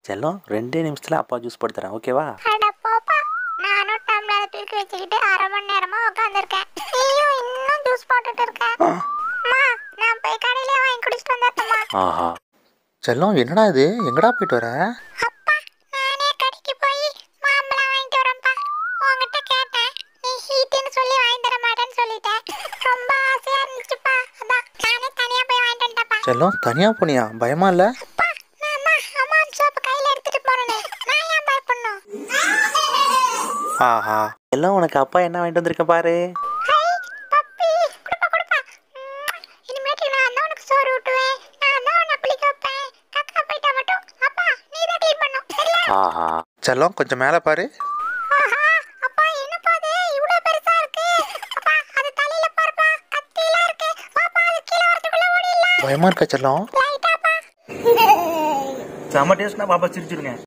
செல்லம் 2 நிமிஷத்துல அப்பா ஜூஸ் போட்டு தரேன், ஓகேவா? அட போப்பா, நானும் டம்ளரை தூக்கி வச்சுக்கிட்டு 1/2 மணி நேரமா உட்காந்துருக்கேன். நீயும் இன்னும் ஜூஸ் போட்டுட்டு இருக்க. அம்மா, நான் போய் கடையிலே வாங்கி குடிச்சிட்டு வந்துட்டேம்மா. ஆஹா, செல்லம் என்னடா இது, எங்கடா போயிட்டு வர? அப்பா, நானே கடைக்கு போய் மாம்பழம் வாங்கிட்டு வரேன்ப்பா. உன்கிட்ட கேட்டேன், நீ ஹீட்டுன்னு சொல்லி வாங்கி தர மாட்டேன்னு சொல்லிட்டேன். ரொம்ப ஆசையா இருந்துச்சுப்பா, அதான் நானே தனியா போய் வாங்கிட்டு வந்துட்டேன்ப்பா. செல்லம் தனியா போனியா? பயமா இல்ல? அப்பா, நான் தான் அம்மான் சோப்பு கையில எடுத்துட்டு போறேனே, நான் ஏன் பயப்படணும்? ஆஹா, எல்லாம் உனக்கு அப்பா என்ன வாங்கிட்டு வந்திருக்க பாரு. ஹை, பப்பி, குடுப்பா குடுப்பா. இனிமேட்டு நான் தான் உனக்கு சோறு ஊட்டுவேன், நான் தான் உன்னை குளிக்க வைப்பேன். கக்கா போயிட்டா மட்டும் அப்பா நீ தான் க்ளீன் பண்ணும், சரியா? ஆஹா, செல்லம் கொஞ்சம் மேலே பாரு. ஆஹா, அப்பா என்னப்பா அது இவ்ளோ பெருசா இருக்கு? அப்பா அது தலையில பாருப்பா, கத்திலாம் இருக்கு. பாப்பா அது கீழ வரதுக்குள்ள ஓடிடலாம். பயமா இருக்கா செல்லம்? லைட்டாப்பா. செம டேஸ்ட்னா பாப்பா சிரிச்சிருங்க.